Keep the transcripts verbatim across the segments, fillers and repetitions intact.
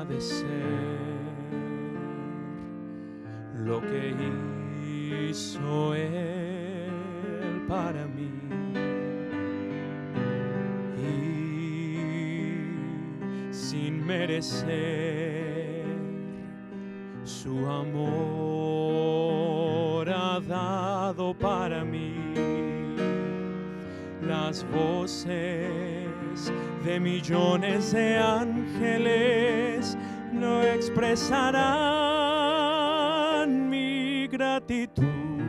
agradecer lo que hizo Él para mí. Y sin merecer su amor ha dado para mí las voces de millones de ángeles no expresarán mi gratitud,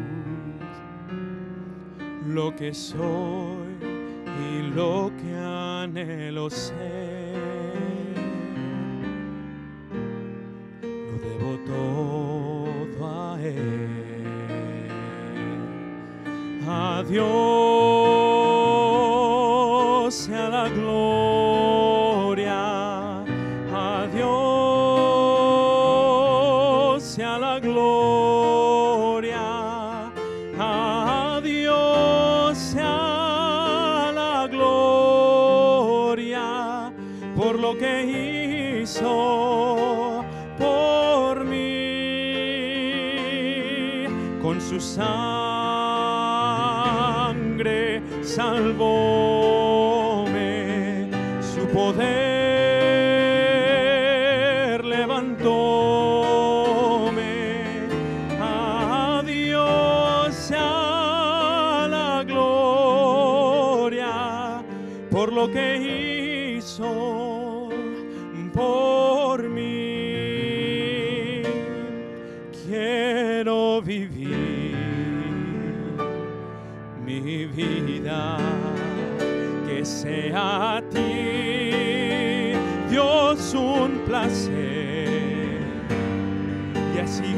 lo que soy y lo que anhelo ser, lo debo todo a Él. A Dios sea la gloria, a Dios sea la gloria, a Dios sea la gloria por lo que hizo por mí. Con su sangre salvóme, su poder levantóme. A Dios sea la gloria por lo que hizo por mí. Quiero vivir mi vida que sea a ti, Dios, un placer, y así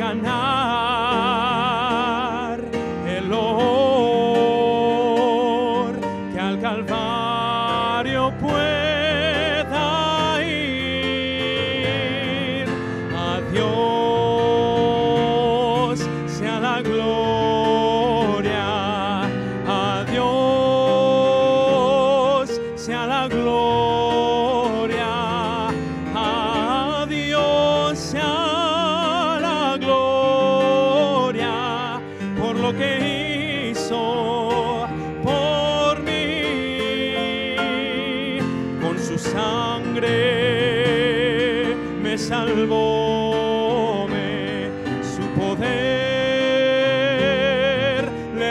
ganar el honor que al Calvario pueda ir. A Dios sea la gloria, a Dios sea la gloria, a Dios sea la gloria por lo que hizo por mí. Con su sangre me salvó, su poder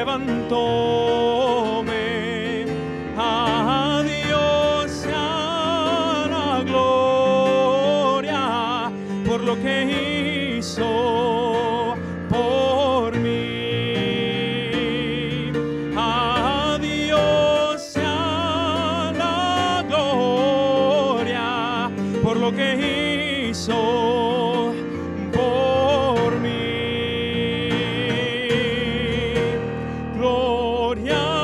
levantóme. A Dios sea la gloria por lo que hizo por mí. A Dios sea la gloria por lo que hizo por mí. Gloria